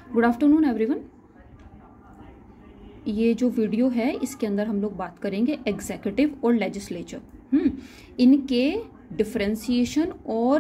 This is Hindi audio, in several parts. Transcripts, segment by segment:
Good afternoon everyone. ये जो वीडियो है इसके अंदर हम लोग बात करेंगे एग्जीक्यूटिव और लेजिस्लेचर, इनके डिफरेंशिएशन और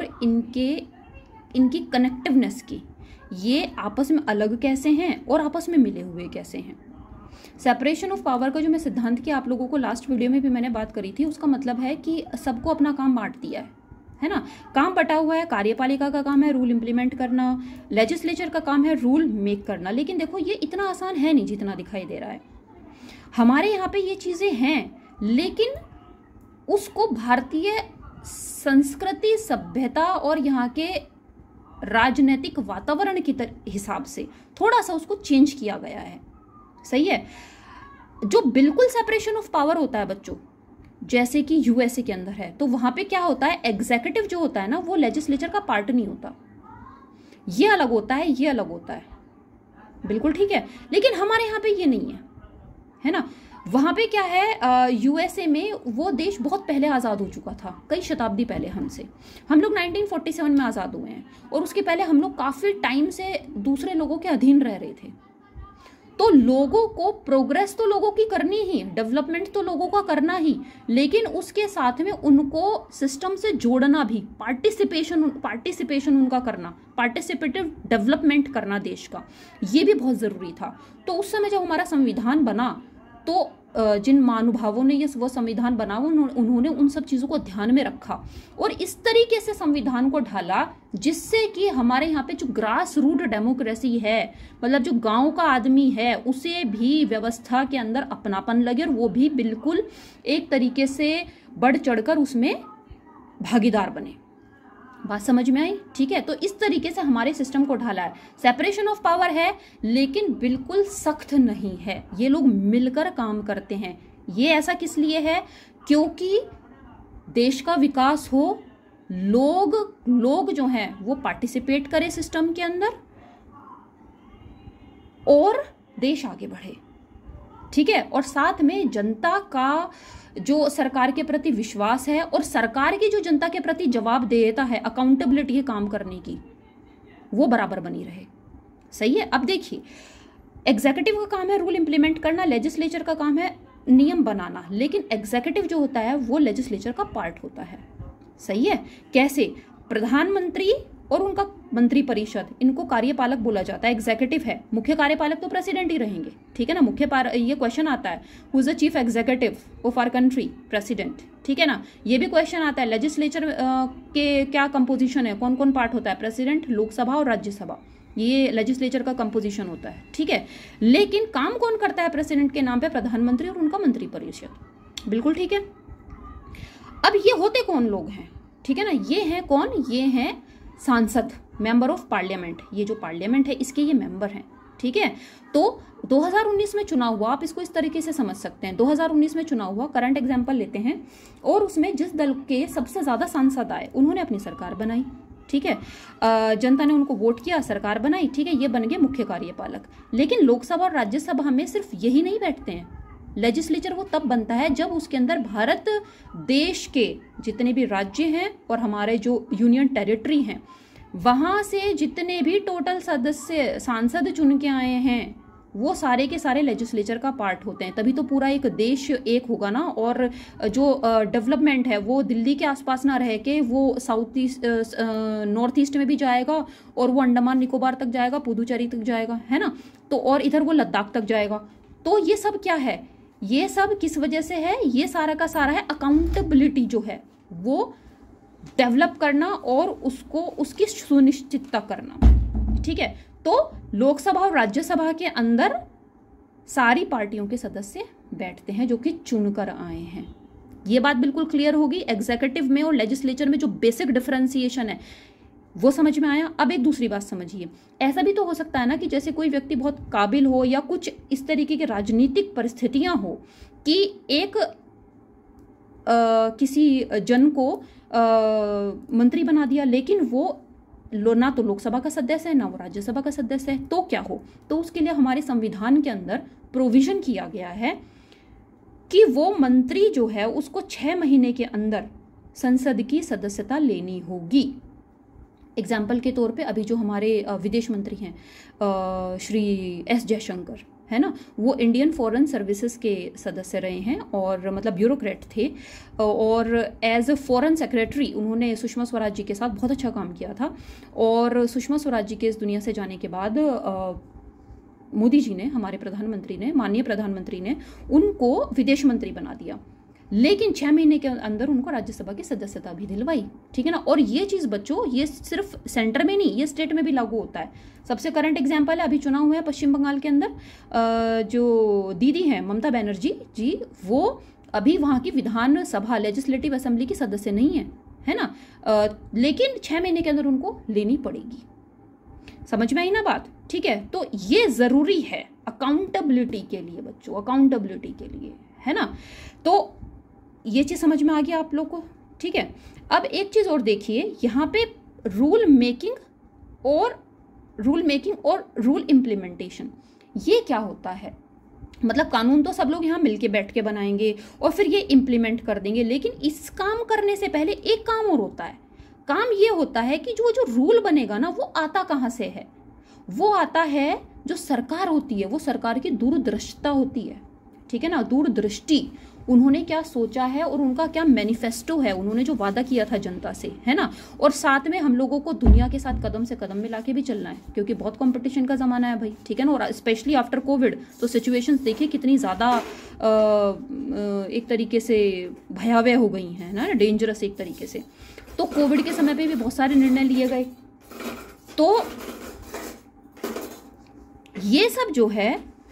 इनकी कनेक्टिवनेस की, ये आपस में अलग कैसे हैं और आपस में मिले हुए कैसे हैं। सेपरेशन ऑफ पावर का जो मैं सिद्धांत की आप लोगों को लास्ट वीडियो में भी मैंने बात करी थी, उसका मतलब है कि सबको अपना काम बांट दिया है ना। काम बटा हुआ है। कार्यपालिका का काम है रूल इंप्लीमेंट करना, लेजिस्लेचर का काम है रूल मेक करना। लेकिन देखो ये इतना आसान है नहीं जितना दिखाई दे रहा है। हमारे यहाँ पे ये चीजें हैं, लेकिन उसको भारतीय संस्कृति, सभ्यता और यहाँ के राजनीतिक वातावरण के हिसाब से थोड़ा सा उसको चेंज किया गया है। सही है। जो बिल्कुल सेपरेशन ऑफ पावर होता है बच्चों, जैसे कि यूएसए के अंदर है, तो वहां पे क्या होता है, एग्जीक्यूटिव जो होता है ना वो लेजिस्लेचर का पार्ट नहीं होता। ये अलग होता है, ये अलग होता है, बिल्कुल ठीक है। लेकिन हमारे यहाँ पे ये नहीं है ना। वहां पे क्या है, यूएसए में वो देश बहुत पहले आज़ाद हो चुका था, कई शताब्दी पहले हमसे। हम लोग 1947 में आज़ाद हुए हैं और उसके पहले हम लोग काफ़ी टाइम से दूसरे लोगों के अधीन रह रहे थे। तो लोगों को प्रोग्रेस तो लोगों की करनी ही, डेवलपमेंट तो लोगों का करना ही, लेकिन उसके साथ में उनको सिस्टम से जोड़ना भी, पार्टिसिपेशन उनका करना, पार्टिसिपेटिव डेवलपमेंट करना देश का, ये भी बहुत ज़रूरी था। तो उस समय जब हमारा संविधान बना तो जिन महानुभावों ने ये वो संविधान बना उन्होंने उन सब चीज़ों को ध्यान में रखा और इस तरीके से संविधान को ढाला जिससे कि हमारे यहाँ पे जो ग्रास रूट डेमोक्रेसी है, मतलब जो गांव का आदमी है, उसे भी व्यवस्था के अंदर अपनापन लगे और वो भी बिल्कुल एक तरीके से बढ़ चढ़कर उसमें भागीदार बने। बात समझ में आई? ठीक है। तो इस तरीके से हमारे सिस्टम को ढाला है। सेपरेशन ऑफ पावर है लेकिन बिल्कुल सख्त नहीं है, ये लोग मिलकर काम करते हैं। ये ऐसा किस लिए है? क्योंकि देश का विकास हो, लोग जो हैं वो पार्टिसिपेट करें सिस्टम के अंदर और देश आगे बढ़े। ठीक है। और साथ में जनता का जो सरकार के प्रति विश्वास है और सरकार की जो जनता के प्रति जवाबदेहिता है, अकाउंटेबिलिटी है काम करने की, वो बराबर बनी रहे। सही है। अब देखिए, एग्जीक्यूटिव का काम है रूल इंप्लीमेंट करना, लेजिस्लेचर का काम है नियम बनाना, लेकिन एग्जीक्यूटिव जो होता है वो लेजिस्लेचर का पार्ट होता है। सही है। कैसे? प्रधानमंत्री और उनका मंत्री परिषद, इनको कार्यपालक बोला जाता है। एग्जीक्यूटिव है, मुख्य कार्यपालक तो प्रेसिडेंट ही रहेंगे। ठीक है ना। ये क्वेश्चन आता है, who is the chief executive of our country? President. ठीक है ना। ये भी क्वेश्चन आता है, लेजिस्लेचर के क्या कंपोजिशन है, कौन कौन पार्ट होता है? प्रेसिडेंट, लोकसभा और राज्यसभा, ये लेजिस्लेचर का कंपोजिशन होता है। ठीक है। लेकिन काम कौन करता है प्रेसिडेंट के नाम पे? प्रधानमंत्री और उनका मंत्री परिषद। बिल्कुल ठीक है। अब ये होते कौन लोग हैं? ठीक है ना। ये हैं कौन? ये हैं सांसद, मेंबर ऑफ पार्लियामेंट। ये जो पार्लियामेंट है इसके ये मेंबर हैं। ठीक है। तो 2019 में चुनाव हुआ, आप इसको इस तरीके से समझ सकते हैं। 2019 में चुनाव हुआ, करंट एग्जाम्पल लेते हैं, और उसमें जिस दल के सबसे ज्यादा सांसद आए उन्होंने अपनी सरकार बनाई। ठीक है। जनता ने उनको वोट किया, सरकार बनाई। ठीक है। ये बन गए मुख्य कार्यपालक। लेकिन लोकसभा और राज्यसभा में सिर्फ यही नहीं बैठते हैं। लेजिस्लेचर वो तब बनता है जब उसके अंदर भारत देश के जितने भी राज्य हैं और हमारे जो यूनियन टेरिटरी हैं वहां से जितने भी टोटल सदस्य सांसद चुन के आए हैं वो सारे के सारे लेजिस्लेचर का पार्ट होते हैं। तभी तो पूरा एक देश एक होगा ना। और जो डेवलपमेंट है वो दिल्ली के आसपास ना रह के वो साउथ ईस्ट, नॉर्थ ईस्ट में भी जाएगा और वो अंडमान निकोबार तक जाएगा, पुदुचेरी तक जाएगा, है ना। तो और इधर वो लद्दाख तक जाएगा। तो ये सब क्या है? ये सब किस वजह से है? ये सारा का सारा है अकाउंटेबिलिटी जो है वो डेवलप करना और उसकी सुनिश्चितता करना। ठीक है। तो लोकसभा और राज्यसभा के अंदर सारी पार्टियों के सदस्य बैठते हैं जो कि चुनकर आए हैं। ये बात बिल्कुल क्लियर होगी। एग्जीक्यूटिव में और लेजिस्लेचर में जो बेसिक डिफरेंशिएशन है वो समझ में आया। अब एक दूसरी बात समझिए, ऐसा भी तो हो सकता है ना कि जैसे कोई व्यक्ति बहुत काबिल हो या कुछ इस तरीके की राजनीतिक परिस्थितियां हो कि एक किसी जन को मंत्री बना दिया, लेकिन वो ना तो लोकसभा का सदस्य है ना वो राज्यसभा का सदस्य है। तो क्या हो? तो उसके लिए हमारे संविधान के अंदर प्रोविजन किया गया है कि वो मंत्री जो है उसको 6 महीने के अंदर संसद की सदस्यता लेनी होगी। एग्जाम्पल के तौर पे अभी जो हमारे विदेश मंत्री हैं श्री एस जयशंकर, है ना, वो इंडियन फॉरेन सर्विसेज के सदस्य रहे हैं और मतलब ब्यूरोक्रेट थे, और एज अ फॉरेन सेक्रेटरी उन्होंने सुषमा स्वराज जी के साथ बहुत अच्छा काम किया था। और सुषमा स्वराज जी के इस दुनिया से जाने के बाद मोदी जी ने, हमारे प्रधानमंत्री ने, माननीय प्रधानमंत्री ने उनको विदेश मंत्री बना दिया, लेकिन 6 महीने के अंदर उनको राज्यसभा की सदस्यता भी दिलवाई, ठीक है ना। और ये चीज़ बच्चों, ये सिर्फ सेंटर में नहीं, ये स्टेट में भी लागू होता है। सबसे करंट एग्जाम्पल है, अभी चुनाव हुआ है पश्चिम बंगाल के अंदर, जो दीदी हैं ममता बनर्जी जी, वो अभी वहाँ की विधानसभा लेजिस्लेटिव असेंबली की सदस्य नहीं है ना, लेकिन 6 महीने के अंदर उनको लेनी पड़ेगी। समझ में आई ना बात, ठीक है। तो ये जरूरी है अकाउंटेबिलिटी के लिए बच्चों, अकाउंटेबिलिटी के लिए, है ना। तो ये चीज समझ में आ गया आप लोग को, ठीक है। अब एक चीज और देखिए, यहाँ पे रूल मेकिंग और रूल इम्प्लीमेंटेशन, ये क्या होता है। मतलब कानून तो सब लोग यहाँ मिलके बैठ के बनाएंगे और फिर ये इम्प्लीमेंट कर देंगे, लेकिन इस काम करने से पहले एक काम और होता है। काम ये होता है कि जो रूल बनेगा ना, वो आता कहाँ से है, वो आता है जो सरकार होती है, वो सरकार की दूरदृष्टता होती है, ठीक है ना, दूरदृष्टि। उन्होंने क्या सोचा है और उनका क्या मैनिफेस्टो है, उन्होंने जो वादा किया था जनता से, है ना। और साथ में हम लोगों को दुनिया के साथ कदम से कदम मिला के भी चलना है, क्योंकि बहुत कंपटीशन का जमाना है भाई, ठीक है ना। और स्पेशली आफ्टर कोविड तो सिचुएशंस देखिए कितनी ज़्यादा एक तरीके से भयावह हो गई हैं ना, डेंजरस एक तरीके से। तो कोविड के समय पे भी बहुत सारे निर्णय लिए गए। तो ये सब जो है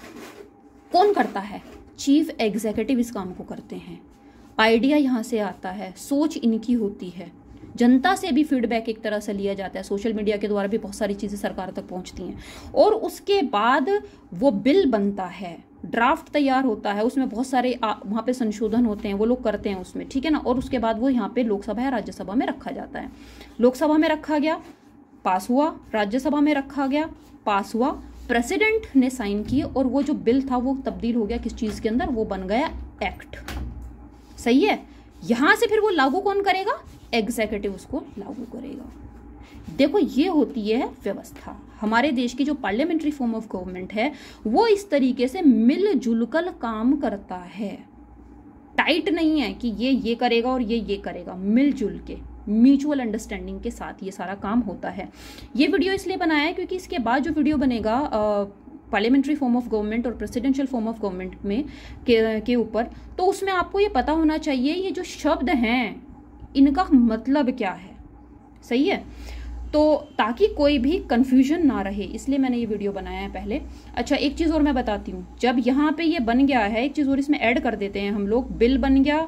कौन करता है, चीफ एग्जीक्यूटिव इस काम को करते हैं। आइडिया यहाँ से आता है, सोच इनकी होती है, जनता से भी फीडबैक एक तरह से लिया जाता है, सोशल मीडिया के द्वारा भी बहुत सारी चीजें सरकार तक पहुंचती हैं, और उसके बाद वो बिल बनता है, ड्राफ्ट तैयार होता है, उसमें बहुत सारे वहाँ पे संशोधन होते हैं, वो लोग करते हैं उसमें, ठीक है ना। और उसके बाद वो यहाँ पे लोकसभा या राज्यसभा में रखा जाता है। लोकसभा में रखा गया, पास हुआ, राज्यसभा में रखा गया, पास हुआ, प्रेसिडेंट ने साइन किए, और वो जो बिल था वो तब्दील हो गया किस चीज के अंदर, वो बन गया एक्ट। सही है। यहां से फिर वो लागू कौन करेगा, एग्जीक्यूटिव उसको लागू करेगा। देखो ये होती है व्यवस्था। हमारे देश की जो पार्लियामेंट्री फॉर्म ऑफ गवर्नमेंट है वो इस तरीके से मिलजुल कर काम करता है, टाइट नहीं है कि ये करेगा और ये करेगा, मिलजुल के म्यूचुअल अंडरस्टैंडिंग के साथ ये सारा काम होता है। ये वीडियो इसलिए बनाया है क्योंकि इसके बाद जो वीडियो बनेगा पार्लियामेंट्री फॉर्म ऑफ गवर्नमेंट और प्रेसिडेंशियल फॉर्म ऑफ गवर्नमेंट में के ऊपर, तो उसमें आपको ये पता होना चाहिए ये जो शब्द हैं इनका मतलब क्या है। सही है। तो ताकि कोई भी कंफ्यूजन ना रहे, इसलिए मैंने ये वीडियो बनाया है पहले। अच्छा एक चीज़ और मैं बताती हूँ, जब यहाँ पे ये बन गया है, एक चीज़ और इसमें ऐड कर देते हैं हम लोग, बिल बन गया,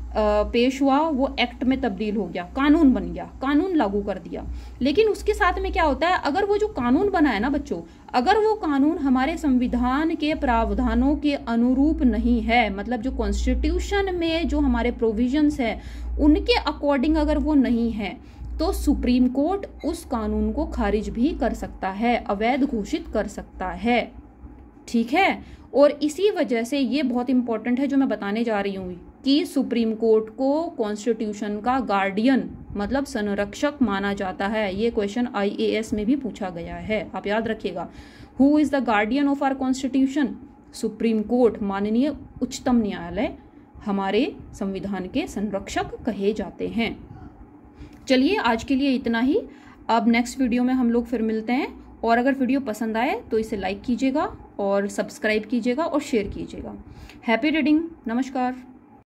पेश हुआ, वो एक्ट में तब्दील हो गया, कानून बन गया, कानून लागू कर दिया। लेकिन उसके साथ में क्या होता है, अगर वो जो कानून बना है ना बच्चों, अगर वो कानून हमारे संविधान के प्रावधानों के अनुरूप नहीं है, मतलब जो कॉन्स्टिट्यूशन में जो हमारे प्रोविजंस है उनके अकॉर्डिंग अगर वो नहीं है, तो सुप्रीम कोर्ट उस कानून को खारिज भी कर सकता है, अवैध घोषित कर सकता है। ठीक है। और इसी वजह से ये बहुत इंपॉर्टेंट है जो मैं बताने जा रही हूँ कि सुप्रीम कोर्ट को कॉन्स्टिट्यूशन का गार्डियन मतलब संरक्षक माना जाता है। ये क्वेश्चन IAS में भी पूछा गया है, आप याद रखिएगा। Who is the guardian of our constitution? Supreme Court, माननीय उच्चतम न्यायालय हमारे संविधान के संरक्षक कहे जाते हैं। चलिए आज के लिए इतना ही। अब नेक्स्ट वीडियो में हम लोग फिर मिलते हैं, और अगर वीडियो पसंद आए तो इसे लाइक कीजिएगा और सब्सक्राइब कीजिएगा और शेयर कीजिएगा। Happy reading. नमस्कार।